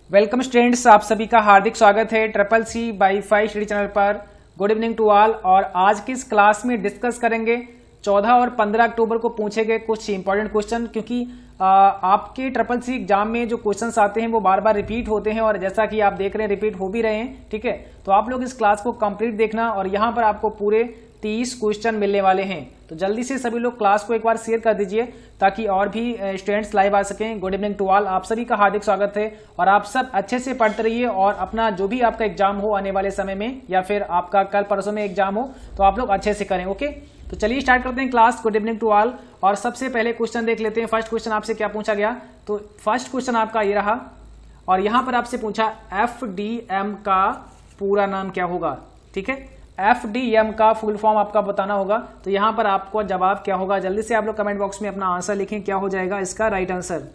Welcome students, आप सभी का हार्दिक स्वागत है triple C by 5 study channel पर। Good evening to all. और आज की इस क्लास में डिस्कस करेंगे 14 और 15 अक्टूबर को पूछे गए कुछ इंपॉर्टेंट क्वेश्चन, क्योंकि आपके ट्रिपल सी एग्जाम में जो क्वेश्चंस आते हैं वो बार बार रिपीट होते हैं और जैसा कि आप देख रहे हैं रिपीट हो भी रहे हैं। ठीक है, तो आप लोग इस क्लास को कंप्लीट देखना और यहाँ पर आपको पूरे 30 क्वेश्चन मिलने वाले हैं। तो जल्दी से सभी लोग क्लास को एक बार शेयर कर दीजिए ताकि और भी स्टूडेंट्स लाइव आ सकें। गुड इवनिंग टू ऑल, आप सभी का हार्दिक स्वागत है और आप सब अच्छे से पढ़ते रहिए और अपना जो भी आपका एग्जाम हो आने वाले समय में या फिर आपका कल परसों में एग्जाम हो तो आप लोग अच्छे से करें। ओके, तो चलिए स्टार्ट करते हैं class. Good evening to all. और सबसे पहले क्वेश्चन देख लेते हैं। फर्स्ट क्वेश्चन आपसे क्या पूछा गया, तो फर्स्ट क्वेश्चन आपका ये रहा और यहां पर आपसे पूछा FDM का पूरा नाम क्या होगा। ठीक है, FDM का फुल फॉर्म आपका बताना होगा। तो यहां पर आपको जवाब क्या होगा, जल्दी से आप लोग कमेंट बॉक्स में अपना आंसर लिखें, क्या हो जाएगा इसका राइट आंसर।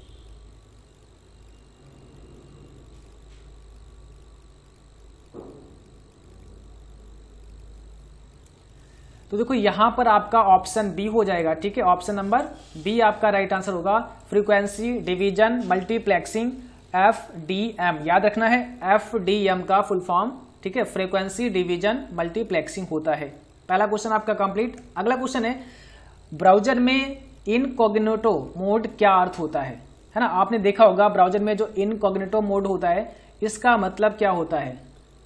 तो देखो यहां पर आपका ऑप्शन बी हो जाएगा। ठीक है, ऑप्शन नंबर बी आपका राइट आंसर होगा। फ्रीक्वेंसी डिवीजन मल्टीप्लेक्सिंग FDM, याद रखना है FDM का फुल फॉर्म। ठीक है, फ्रीक्वेंसी डिवीजन मल्टीप्लेक्सिंग होता है। पहला क्वेश्चन आपका कंप्लीट। अगला क्वेश्चन है ब्राउजर में इनकॉग्निटो मोड क्या अर्थ होता है ना। आपने देखा होगा ब्राउजर में जो इनकॉग्निटो मोड होता है इसका मतलब क्या होता है।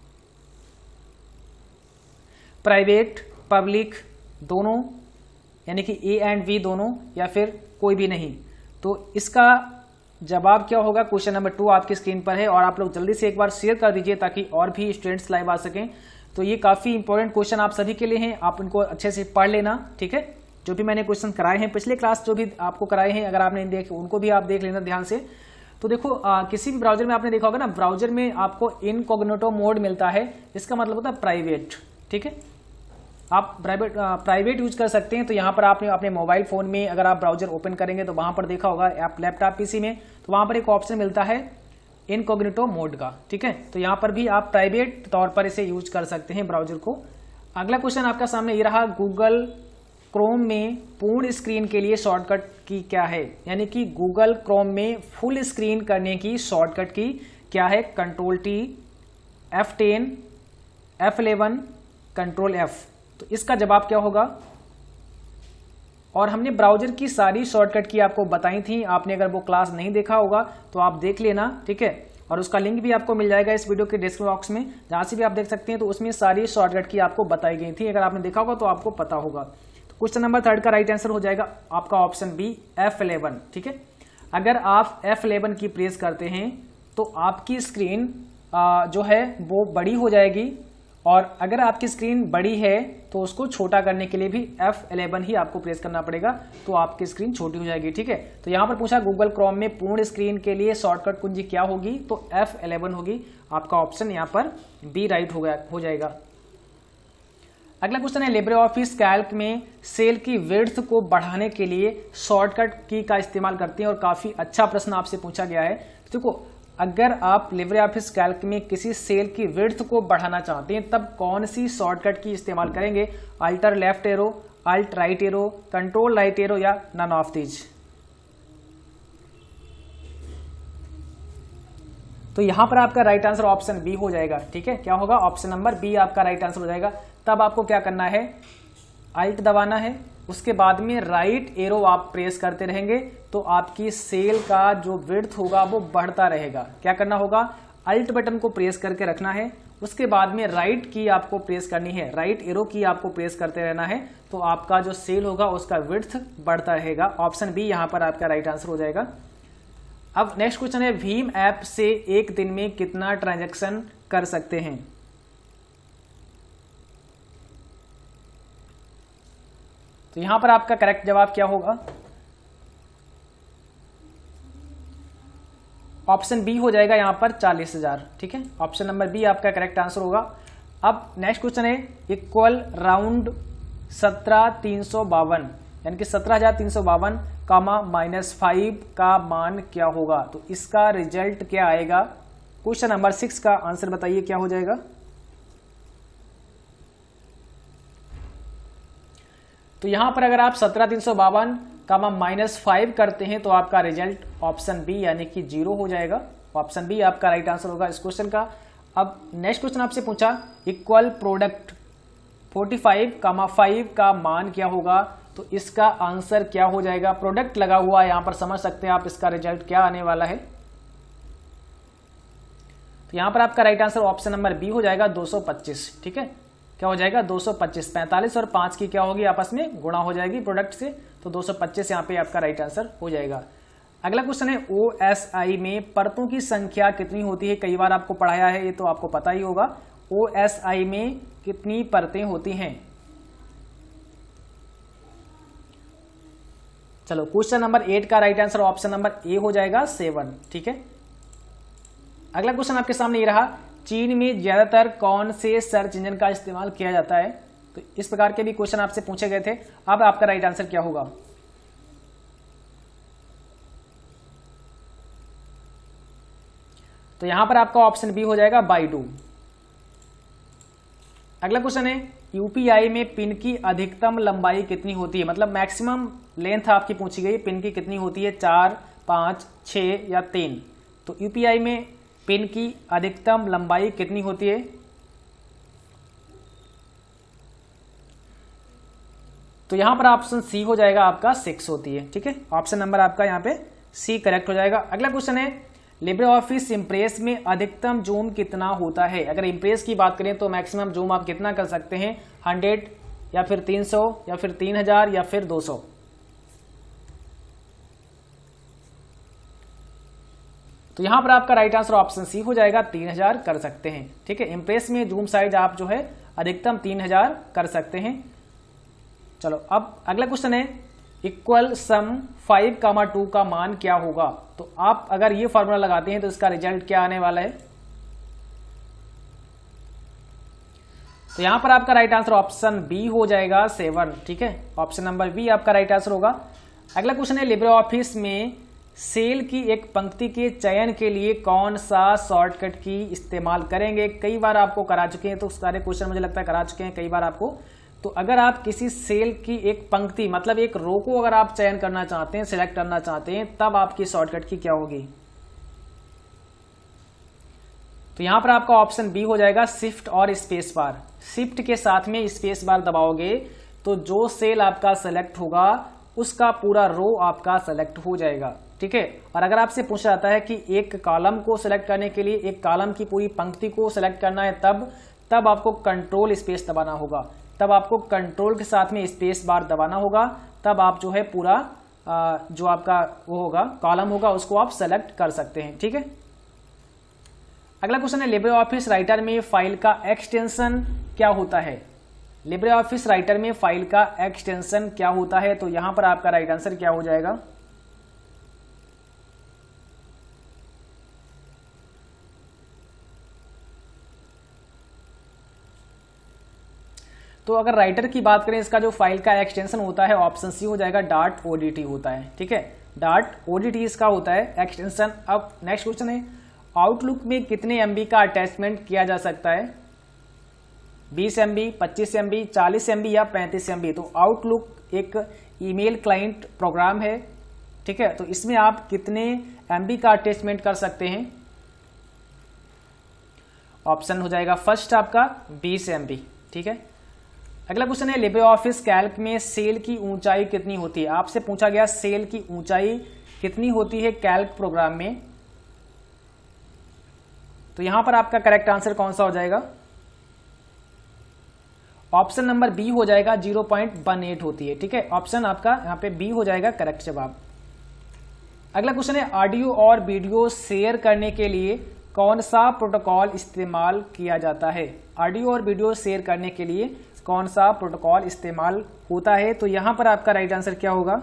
प्राइवेट पब्लिक दोनों, यानी कि A एंड V दोनों, या फिर कोई भी नहीं। तो इसका जवाब क्या होगा, क्वेश्चन नंबर 2 आपकी स्क्रीन पर है और आप लोग जल्दी से एक बार शेयर कर दीजिए ताकि और भी स्टूडेंट्स लाइव आ सकें। तो ये काफी इंपॉर्टेंट क्वेश्चन आप सभी के लिए हैं, आप इनको अच्छे से पढ़ लेना। ठीक है, जो भी मैंने क्वेश्चन कराए हैं पिछले क्लास जो भी आपको कराए हैं, अगर आपने देखे उनको भी आप देख लेना ध्यान से। तो देखो किसी भी ब्राउजर में आपने देखा होगा ना, ब्राउजर में आपको इनकॉग्निटो मोड मिलता है, इसका मतलब होता है प्राइवेट। ठीक है, आप प्राइवेट यूज कर सकते हैं। तो यहाँ पर आपने अपने मोबाइल फोन में अगर आप ब्राउजर ओपन करेंगे तो वहां पर देखा होगा, आप लैपटॉप पीसी में, तो वहां पर एक ऑप्शन मिलता है इनकॉग्निटो मोड का। ठीक है, तो यहाँ पर भी आप प्राइवेट तौर पर इसे यूज कर सकते हैं ब्राउजर को। अगला क्वेश्चन आपका सामने ये रहा, गूगल क्रोम में पूर्ण स्क्रीन के लिए शॉर्टकट की क्या है, यानी कि गूगल क्रोम में फुल स्क्रीन करने की शॉर्टकट की क्या है। Ctrl+T, F10, F11, Ctrl+F। तो इसका जवाब क्या होगा। और हमने ब्राउजर की सारी शॉर्टकट की आपको बताई थी, आपने अगर वो क्लास नहीं देखा होगा तो आप देख लेना। ठीक है, और उसका लिंक भी आपको मिल जाएगा इस वीडियो के डिस्क्रिप्शन बॉक्स में, जहां से भी आप देख सकते हैं। तो उसमें सारी शॉर्टकट की आपको बताई गई थी, अगर आपने देखा होगा तो आपको पता होगा। तो क्वेश्चन नंबर 3 का राइट आंसर हो जाएगा आपका ऑप्शन बी F11। ठीक है, अगर आप F11 की प्रेस करते हैं तो आपकी स्क्रीन जो है वो बड़ी हो जाएगी, और अगर आपकी स्क्रीन बड़ी है तो उसको छोटा करने के लिए भी F11 ही आपको प्रेस करना पड़ेगा, तो आपकी स्क्रीन छोटी हो जाएगी। ठीक है, तो यहां पर पूछा गूगल क्रोम में पूर्ण स्क्रीन के लिए शॉर्टकट कुंजी क्या होगी, तो F11 होगी। आपका ऑप्शन यहां पर बी राइट हो जाएगा। अगला क्वेश्चन है लिब्रे ऑफिस कैल्क में सेल की विड्थ को बढ़ाने के लिए शॉर्टकट की का इस्तेमाल करते हैं, और काफी अच्छा प्रश्न आपसे पूछा गया है। तो देखो अगर आप लिब्रे ऑफिस कैल्क में किसी सेल की विड्थ को बढ़ाना चाहते हैं तब कौन सी शॉर्टकट की इस्तेमाल करेंगे, alt left arrow, alt right arrow, control right arrow, या नन ऑफ दीज। तो यहां पर आपका राइट आंसर ऑप्शन बी हो जाएगा। ठीक है, क्या होगा, ऑप्शन नंबर बी आपका राइट आंसर हो जाएगा। तब आपको क्या करना है, अल्ट दबाना है, उसके बाद में राइट एरो आप प्रेस करते रहेंगे तो आपकी सेल का जो विड्थ होगा वो बढ़ता रहेगा। क्या करना होगा, अल्ट बटन को प्रेस करके रखना है, उसके बाद में राइट की आपको प्रेस करनी है, राइट एरो की आपको प्रेस करते रहना है, तो आपका जो सेल होगा उसका विड्थ बढ़ता रहेगा। ऑप्शन बी यहां पर आपका राइट आंसर हो जाएगा। अब नेक्स्ट क्वेश्चन है, भीम ऐप से एक दिन में कितना ट्रांजैक्शन कर सकते हैं। तो यहां पर आपका करेक्ट जवाब क्या होगा, ऑप्शन बी हो जाएगा यहां पर 40,000। ठीक है, ऑप्शन नंबर बी आपका करेक्ट आंसर होगा। अब नेक्स्ट क्वेश्चन है इक्वल राउंड 17,352, यानी कि 17,352 कामा -5 का मान क्या होगा। तो इसका रिजल्ट क्या आएगा, क्वेश्चन नंबर 6 का आंसर बताइए क्या हो जाएगा। तो यहां पर अगर आप 17,352 कामा -5 करते हैं तो आपका रिजल्ट ऑप्शन बी यानी कि 0 हो जाएगा। ऑप्शन बी आपका राइट आंसर होगा इस क्वेश्चन का। अब नेक्स्ट क्वेश्चन आपसे पूछा इक्वल प्रोडक्ट 45,5 का मान क्या होगा, तो इसका आंसर क्या हो जाएगा। प्रोडक्ट लगा हुआ है यहां पर, समझ सकते हैं आप इसका रिजल्ट क्या आने वाला है। तो यहां पर आपका right answer option number B हो जाएगा 225। ठीक है, क्या हो जाएगा 225। 45 और 5 की क्या होगी, आपस में गुणा हो जाएगी प्रोडक्ट से, तो 225 यहाँ पे आपका राइट आंसर हो जाएगा। अगला क्वेश्चन है OSI में परतों की संख्या कितनी होती है। कई बार आपको पढ़ाया है, ये तो आपको पता ही होगा। OSI में कितनी परतें होती हैं। चलो क्वेश्चन नंबर 8 का right answer option number A हो जाएगा 7। ठीक है, अगला क्वेश्चन आपके सामने ये रहा, चीन में ज्यादातर कौन से सर्च इंजन का इस्तेमाल किया जाता है। तो इस प्रकार के भी क्वेश्चन आपसे पूछे गए थे। अब आपका राइट आंसर क्या होगा। तो यहां पर आपका ऑप्शन बी हो जाएगा बाइडू। अगला क्वेश्चन है यूपीआई में पिन की अधिकतम लंबाई कितनी होती है, मतलब मैक्सिमम लेंथ आपकी पूछी गई, पिन की कितनी होती है, 4, 5, 6 या 3। तो यूपीआई में पिन की अधिकतम लंबाई कितनी होती है। तो यहां पर ऑप्शन सी हो जाएगा आपका 6 होती है। ठीक है, ऑप्शन नंबर आपका यहां पे सी करेक्ट हो जाएगा। अगला क्वेश्चन है लिब्रे ऑफिस इम्प्रेस में अधिकतम जूम कितना होता है। अगर इम्प्रेस की बात करें तो मैक्सिमम जूम आप कितना कर सकते हैं, 100 या फिर 300 या फिर 3000 या फिर 200। तो यहां पर आपका राइट आंसर ऑप्शन सी हो जाएगा, 3000 कर सकते हैं। ठीक है, इम्प्रेस में जूम साइज आप जो है अधिकतम 3000 कर सकते हैं। चलो अब अगला क्वेश्चन है इक्वल सम 5,2 का मान क्या होगा। तो आप अगर ये फॉर्मूला लगाते हैं तो इसका रिजल्ट क्या आने वाला है। तो यहां पर आपका राइट आंसर ऑप्शन बी हो जाएगा 7। ठीक है, ऑप्शन नंबर बी आपका राइट आंसर होगा। अगला क्वेश्चन है लिब्रे ऑफिस में सेल की एक पंक्ति के चयन के लिए कौन सा शॉर्टकट की इस्तेमाल करेंगे। कई बार आपको करा चुके हैं, तो सारे क्वेश्चन मुझे लगता है करा चुके हैं कई बार आपको। तो अगर आप किसी सेल की एक पंक्ति मतलब एक रो को अगर आप चयन करना चाहते हैं, सिलेक्ट करना चाहते हैं, तब आपकी शॉर्टकट की क्या होगी। तो यहां पर आपका ऑप्शन बी हो जाएगा शिफ्ट और स्पेस बार। शिफ्ट के साथ में स्पेस बार दबाओगे तो जो सेल आपका सेलेक्ट होगा उसका पूरा रो आपका सेलेक्ट हो जाएगा। ठीक है, और अगर आपसे पूछा जाता है कि एक कॉलम को सिलेक्ट करने के लिए एक कॉलम की पूरी पंक्ति को सिलेक्ट करना है, तब आपको कंट्रोल स्पेस दबाना होगा। तब आपको कंट्रोल के साथ में स्पेस बार दबाना होगा, तब आप जो है पूरा जो आपका वो होगा कॉलम होगा उसको आप सेलेक्ट कर सकते हैं। ठीक है, अगला क्वेश्चन है लिब्रे ऑफिस राइटर में फाइल का एक्सटेंशन क्या होता है। लिब्रे ऑफिस राइटर में फाइल का एक्सटेंशन क्या होता है। तो यहां पर आपका राइट आंसर क्या हो जाएगा। तो अगर राइटर की बात करें, इसका जो फाइल का एक्सटेंशन होता है ऑप्शन सी हो जाएगा .odt होता है। ठीक है, .odt इसका होता है एक्सटेंशन। अब नेक्स्ट क्वेश्चन है आउटलुक में कितने MB का अटैचमेंट किया जा सकता है। 20 MB, 25 MB, 40 MB या 35 MB। तो आउटलुक एक ईमेल क्लाइंट प्रोग्राम है। ठीक है, तो इसमें आप कितने MB का अटैचमेंट कर सकते हैं। ऑप्शन हो जाएगा फर्स्ट आपका 20 MB। ठीक है, अगला क्वेश्चन है लिब्रे ऑफिस कैल्क में सेल की ऊंचाई कितनी होती है। आपसे पूछा गया सेल की ऊंचाई कितनी होती है कैल्क प्रोग्राम में। तो यहां पर आपका करेक्ट आंसर कौन सा हो जाएगा। ऑप्शन नंबर बी हो जाएगा 0.18 होती है। ठीक है, ऑप्शन आपका यहां पे बी हो जाएगा करेक्ट जवाब। अगला क्वेश्चन है ऑडियो और वीडियो शेयर करने के लिए कौन सा प्रोटोकॉल इस्तेमाल किया जाता है। ऑडियो और वीडियो शेयर करने के लिए कौन सा प्रोटोकॉल इस्तेमाल होता है। तो यहां पर आपका राइट आंसर क्या होगा।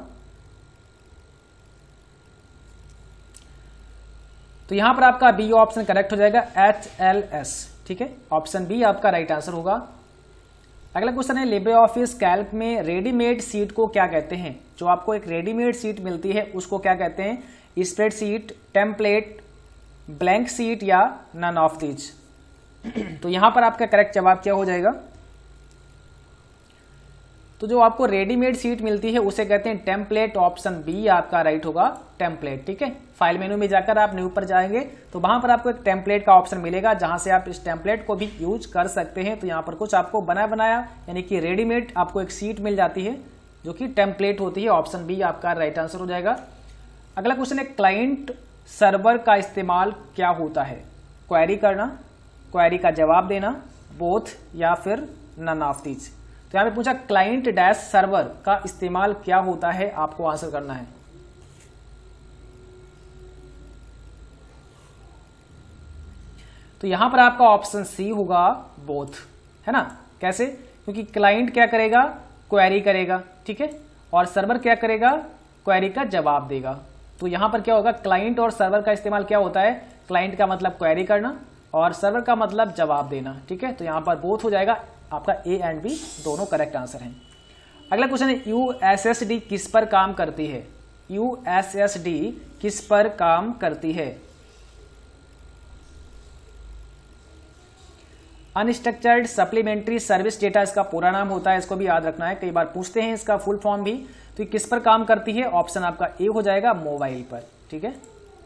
तो यहां पर आपका बी ऑप्शन करेक्ट हो जाएगा HLS। ठीक है, ऑप्शन बी आपका राइट आंसर होगा। अगला क्वेश्चन है लिब्रे ऑफिस कैल्क में रेडीमेड सीट को क्या कहते हैं। जो आपको एक रेडीमेड सीट मिलती है उसको क्या कहते हैं। स्प्रेडशीट, टेम्पलेट, ब्लैंक सीट या नन ऑफ दीज। तो यहां पर आपका करेक्ट जवाब क्या हो जाएगा। तो जो आपको रेडीमेड सीट मिलती है उसे कहते हैं टेम्पलेट। ऑप्शन बी आपका राइट होगा, टेम्पलेट। ठीक है, फाइल मेनू में जाकर आप न्यू पर जाएंगे तो वहां पर आपको एक टेम्पलेट का ऑप्शन मिलेगा, जहां से आप इस टेम्पलेट को भी यूज कर सकते हैं। तो यहाँ पर कुछ आपको बनाया यानी कि रेडीमेड आपको एक सीट मिल जाती है जो कि टेम्पलेट होती है। ऑप्शन बी आपका राइट आंसर हो जाएगा। अगला क्वेश्चन है, क्लाइंट सर्वर का इस्तेमाल क्या होता है? क्वेरी करना, क्वेरी का जवाब देना, बोथ या फिर नन ऑफ दीज। तो यहां पे पूछा क्लाइंट डैश सर्वर का इस्तेमाल क्या होता है, आपको आंसर करना है। तो यहां पर आपका ऑप्शन सी होगा, बोथ, है ना। कैसे? क्योंकि क्लाइंट क्या करेगा? क्वेरी करेगा, ठीक है, और सर्वर क्या करेगा? क्वेरी का जवाब देगा। तो यहां पर क्या होगा? क्लाइंट और सर्वर का इस्तेमाल क्या होता है? क्लाइंट का मतलब क्वेरी करना और सर्वर का मतलब जवाब देना, ठीक है। तो यहां पर बोथ हो जाएगा, आपका ए एंड बी दोनों करेक्ट आंसर हैं। अगला क्वेश्चन है, यूएसएसडी किस पर काम करती है? यूएसएसडी किस पर काम करती है? अनस्ट्रक्चर्ड सप्लीमेंट्री सर्विस डेटा इसका पूरा नाम होता है, इसको भी याद रखना है, कई बार पूछते हैं इसका फुल फॉर्म भी। तो किस पर काम करती है? ऑप्शन आपका ए हो जाएगा, मोबाइल पर, ठीक है।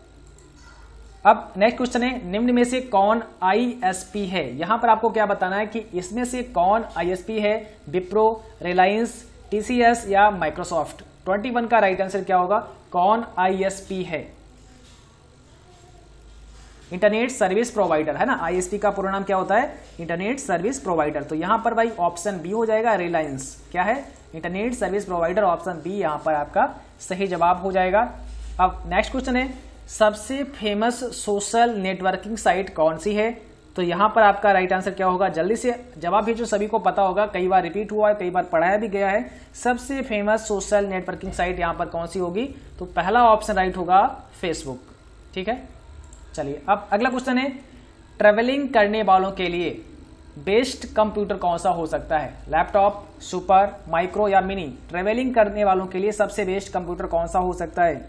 अब नेक्स्ट क्वेश्चन है, निम्न में से कौन आईएसपी है? यहां पर आपको क्या बताना है कि इसमें से कौन आईएसपी है? विप्रो, रिलायंस, टीसीएस या माइक्रोसॉफ्ट? 21 का राइट आंसर क्या होगा? कौन आईएसपी है? इंटरनेट सर्विस प्रोवाइडर, है ना। आईएसपी का पूरा नाम क्या होता है? Internet service provider. तो यहां पर भाई ऑप्शन बी हो जाएगा, रिलायंस क्या है? Internet service provider. Option B यहां पर आपका सही जवाब हो जाएगा। अब नेक्स्ट क्वेश्चन है, सबसे फेमस सोशल नेटवर्किंग साइट कौन सी है? तो यहां पर आपका राइट आंसर क्या होगा? जल्दी से जवाब भी जो सभी को पता होगा, कई बार रिपीट हुआ है, कई बार पढ़ाया भी गया है। सबसे फेमस सोशल नेटवर्किंग साइट यहां पर कौन सी होगी? तो पहला ऑप्शन राइट होगा, फेसबुक, ठीक है। चलिए अब अगला क्वेश्चन है, ट्रेवलिंग करने वालों के लिए बेस्ट कंप्यूटर कौन सा हो सकता है? लैपटॉप, सुपर, माइक्रो या मिनी? ट्रेवलिंग करने वालों के लिए सबसे बेस्ट कंप्यूटर कौन सा हो सकता है?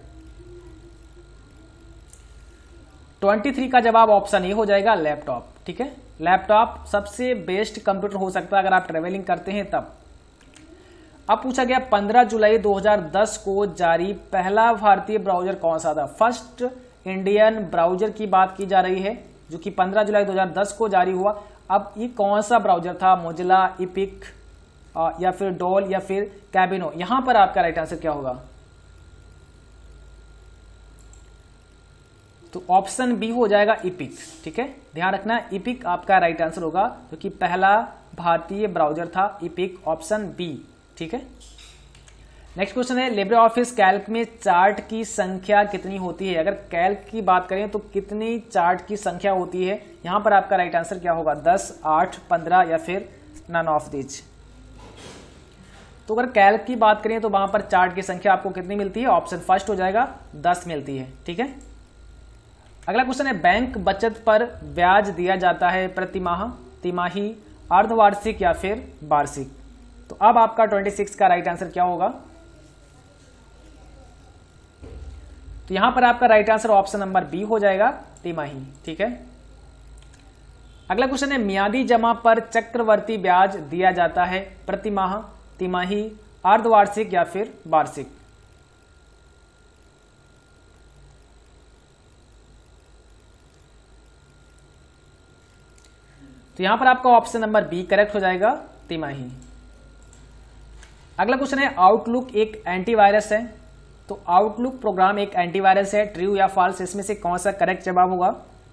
23 का जवाब ऑप्शन ए हो जाएगा, लैपटॉप, ठीक है। लैपटॉप सबसे बेस्ट कंप्यूटर हो सकता है अगर आप ट्रेवलिंग करते हैं तब। अब पूछा गया 15 जुलाई 2010 को जारी पहला भारतीय ब्राउजर कौन सा था? फर्स्ट इंडियन ब्राउजर की बात की जा रही है जो कि 15 जुलाई 2010 को जारी हुआ। अब ये कौन सा ब्राउजर था? मोजिला, इपिक या फिर डोल या फिर कैबिनो? यहां पर आपका राइट आंसर क्या होगा? तो ऑप्शन बी हो जाएगा, इपिक, ठीक है। ध्यान रखना, इपिक आपका राइट आंसर होगा जो कि पहला भारतीय ब्राउजर था, इपिक, ऑप्शन बी, ठीक है। नेक्स्ट क्वेश्चन है, लिब्रे ऑफिस कैल्क में चार्ट की संख्या कितनी होती है? अगर कैल्क की बात करें तो कितनी चार्ट की संख्या होती है? यहां पर आपका राइट आंसर क्या होगा? 10, 8, 15 या फिर नन ऑफ दीज? तो अगर कैल्क की बात करें तो वहां पर चार्ट की संख्या आपको कितनी मिलती है? ऑप्शन फर्स्ट हो जाएगा, 10 मिलती है, ठीक है। अगला क्वेश्चन है, बैंक बचत पर ब्याज दिया जाता है प्रतिमाह, तिमाही, अर्धवार्षिक या फिर वार्षिक? तो अब आपका 26 का राइट आंसर क्या होगा? तो यहां पर आपका right answer option number B हो जाएगा, तिमाही, ठीक है। अगला क्वेश्चन है, मियादी जमा पर चक्रवर्ती ब्याज दिया जाता है प्रतिमाह, तिमाही, अर्धवार्षिक या फिर वार्षिक? तो यहां पर आपका ऑप्शन नंबर बी करेक्ट हो जाएगा, तिमाही। अगला क्वेश्चन है, आउटलुक एक एंटीवायरस है। तो आउटलुक प्रोग्राम एक एंटीवायरस है, ट्रू या फॉल्स? इसमें से कौन सा करेक्ट जवाब होगा?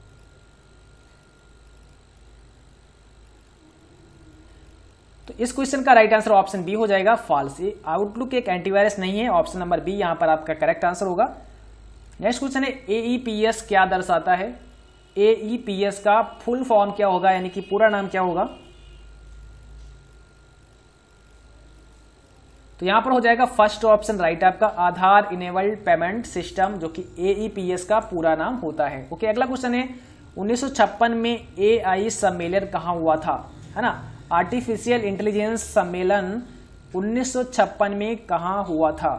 तो इस क्वेश्चन का राइट आंसर ऑप्शन बी हो जाएगा, फॉल्स। आउटलुक एक एंटीवायरस नहीं है, ऑप्शन नंबर बी यहां पर आपका करेक्ट आंसर होगा। नेक्स्ट क्वेश्चन है, एईपीएस क्या दर्शाता है? एईपीएस का फुल फॉर्म क्या होगा, यानी कि पूरा नाम क्या होगा? तो यहां पर हो जाएगा फर्स्ट ऑप्शन राइट आपका, आधार इनेबल्ड पेमेंट सिस्टम, जो कि एईपीएस का पूरा नाम होता है। ओके, अगला क्वेश्चन है, 1956 में एआई सम्मेलन कहां हुआ था? है ना, आर्टिफिशियल इंटेलिजेंस सम्मेलन 1956 में कहां हुआ था?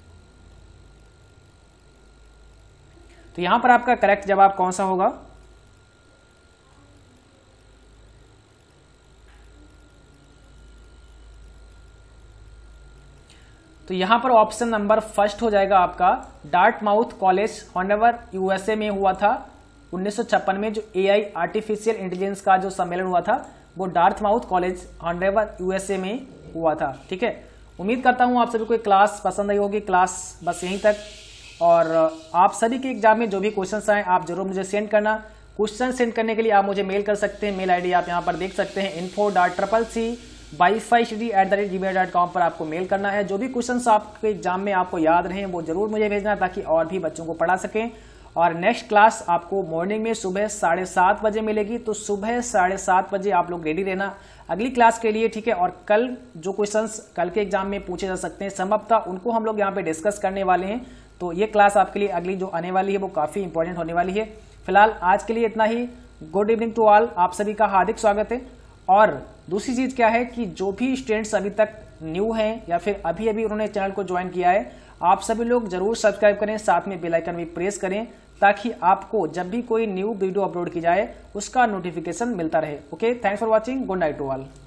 तो यहां पर आपका करेक्ट जवाब कौन सा होगा? तो यहाँ पर ऑप्शन नंबर फर्स्ट हो जाएगा आपका डार्टमाउथ कॉलेज हॉनोवर यूएसए में हुआ था 1956 में। जो एआई आर्टिफिशियल इंटेलिजेंस का जो सम्मेलन हुआ था वो डार्टमाउथ कॉलेज हॉनोवर यूएसए में हुआ था। ठीक है, उम्मीद करता हूँ आप सभी को क्लास पसंद आई होगी। क्लास बस यहीं तक, और आप सभी के एग्जाम में जो भी क्वेश्चंस आए आप जरूर मुझे सेंड करना। क्वेश्चन सेंड करने के लिए आप मुझे मेल कर सकते हैं, मेल आईडी आप यहाँ पर देख सकते हैं info.cc/wifi@gmail.com पर आपको मेल करना है। जो भी क्वेश्चंस आपके एग्जाम में आपको याद रहें वो जरूर मुझे भेजना, ताकि और भी बच्चों को पढ़ा सकें। और नेक्स्ट क्लास आपको मॉर्निंग में सुबह 7:30 बजे मिलेगी, तो सुबह 7:30 बजे आप लोग रेडी रहना अगली क्लास के लिए। ठीक है, और कल जो क्वेश्चंस कल के एग्जाम में पूछे जा सकते हैं संभवतः उनको हम लोग यहाँ पे डिस्कस करने वाले हैं। तो ये क्लास आपके लिए अगली जो आने वाली है वो काफी इंपॉर्टेंट होने वाली है। फिलहाल आज के लिए इतना ही। गुड इवनिंग टू ऑल, आप सभी का हार्दिक स्वागत है। और दूसरी चीज क्या है कि जो भी स्टूडेंट्स अभी तक न्यू हैं या फिर अभी अभी उन्होंने चैनल को ज्वाइन किया है, आप सभी लोग जरूर सब्सक्राइब करें, साथ में बेल आइकन भी प्रेस करें, ताकि आपको जब भी कोई न्यू वीडियो अपलोड की जाए उसका नोटिफिकेशन मिलता रहे। Okay, thanks for watching, good night to all.